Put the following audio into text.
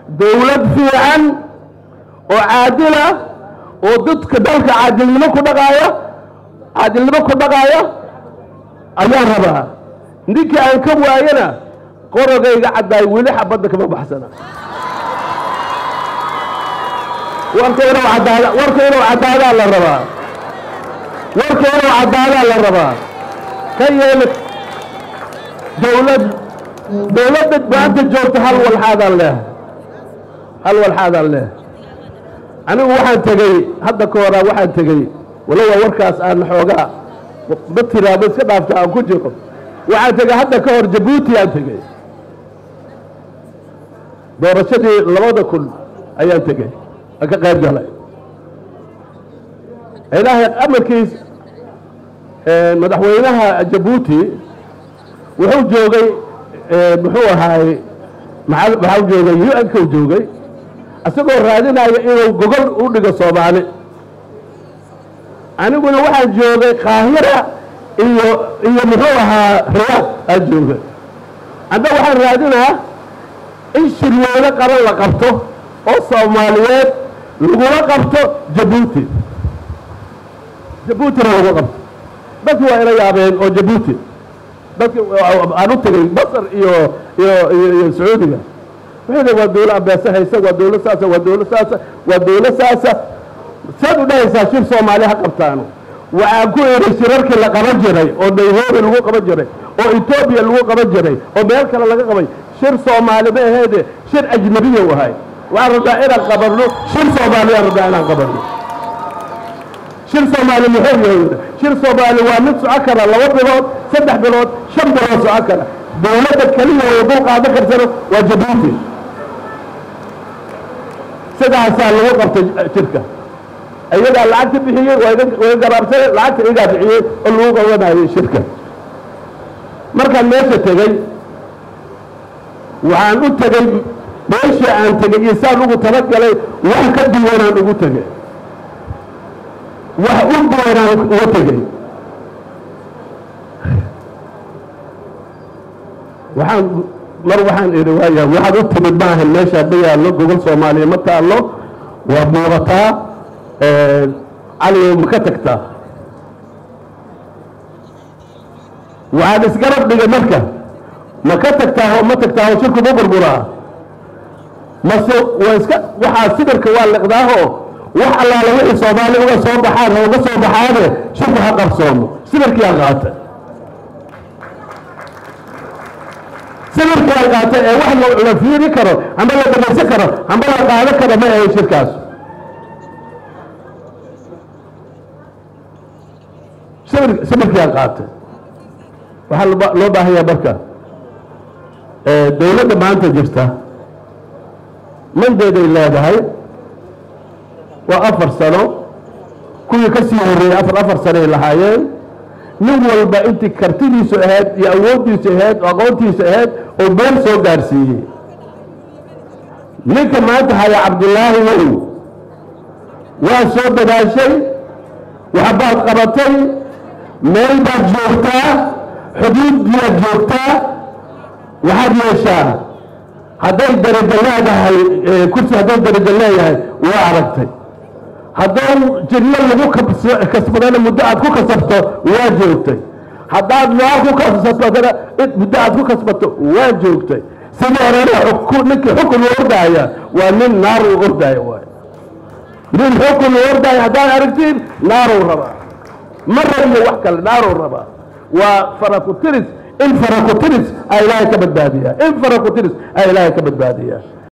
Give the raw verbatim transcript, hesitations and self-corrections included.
dawlad fiican oo caadila oo dadka dalka caadilnimo ku dhaqaaya caadilnimo ku dhaqaaya ayaan rabaa ninkii aan ka waayana qorogayga caddaay weli xabadda kama baxsana warka inuu caddaada warka inuu caddaadaa la rabaa warka inuu caddaadaa la rabaa ka yeeli dawlad dawladda maanta joogta hal walxaadaan leh hal walxaadaan leh anigu waxaan tegey hadda ka horaa waxaan tegey walow warkaas aan xoogaa ma tiraado iska dhaafta aan ku jiro waxaan tegey hadda ka hor Jabuuti aan tegey doorashadii labada kun ayaan tegey aan ka qayb galay ilaahay amarkiis madaxweynaha Jabuuti wuxuu joogay muxuu ahaay maxaa joogay U N ka joogay asagoo raadinaya inuu gogol u dhigo Soomaali aniguna waxaan joogay Qaahira iyo iyo muxuu ahaa Riyaad aan joogay anda waxaan raadinaa in shirweyne qaran la qabto oo Soomaaliyeed lagula qabto Jabuuti Jabuuti lagu qabto dadku waa ila yaabeen oo Jabuuti dadku aan u tagay Masar iyo iyo iyo Sacuudiga وهذا ودولة أبيسة هيسة ودولة ساسة ودولة ساسة ودولة ساسة سادو ده يساشير صومالي حقبتانو وأقول إرشيرك اللي قبل جري أو نيهور اللي هو قبل جري أو إثيوبيا اللي هو قبل جري أو بيرك اللي قبل شير صومالي به هذا شير أجنبية وهاي وأرجع إلى قبل له شير صومالي أرجع إلى قبل له شير صومالي مهم يهودا شير صومالي وامس عكرة لو بلود سدح بلود شم بلود عكرة دولة الكلمة ويبوق هذا كرسله وجبوتي سدع سال لو قبت شركة أيضا العكس بحيه وإذا رابسه العكس إذا بحيه اللي هو قوضنا هذه الشركة مركز الناس تجي وعن قلت تجي ليش عن تجي إنسان لو ترك لي وعن كدي وانا لو تجي وعن وانا لو تجي وعن مر وحن رواية واحد أكتب معه الناس بيا له جوجل سومالي متى له ومرتا آه علي مكتكتا وعاد سجرب بيجي مركة مكتكتا هو مكتكتا هو شركة بقر برا مسو وإسك وحاد سجر كوال لقداه وحلا له سومالي هو صوب بحار هو صوب بحاره شوف حقر صومه سجر كيا غاته سمر كالقاته واحد لو فيري كرو عم بلا درس كرو عم بلا قاعده كرو ما هي شركاس سمر سمر كالقاته وحل لو باهي بركه دولة ما انت جبتها من ديدي الله هاي وافر سنه كل كسي وري افر افر سنه لهايين nin walba intii kartidiisu ahayd iyo awoodiisu ahayd oo aqoontiisu ahayd oo been soo gaarsiiyey ninka maanta haya Cabdullaahi weyn waa soo dadaashay waxbaad qabatay meel baad joogtaa xuduud baad joogtaa waxaad yeeshaa hadday darajo leedahay kursi hadday darajo leeyahay waa aragtay haddaan jirno lagu kasbadana muddo aad ku kasabto waa joogtay haddaad waa ku kasbadana muddo aad ku kasbato waa joogtay sidii horena ninkii xukun u ordaya waa nin naar u ordaya waay nin xukun u ordaya haddaad aragtiin naaruu rabaa ma rabiyo wax kale naaruu rabaa waa faraku tiris in faraku tiris ay ilaahay ka badbaadiyaa in faraku tiris ay ilaahay ka badbaadiyaa